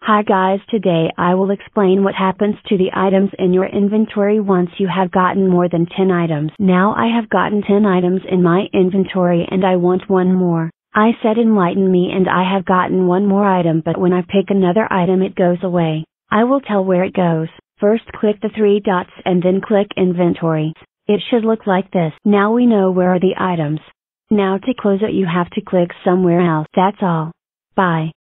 Hi guys, today I will explain what happens to the items in your inventory once you have gotten more than 10 items. Now I have gotten 10 items in my inventory and I want one more. I said enlighten me and I have gotten one more item, but when I pick another item it goes away. I will tell where it goes. First click the three dots and then click inventory. It should look like this. Now we know where are the items. Now to close it you have to click somewhere else. That's all. Bye.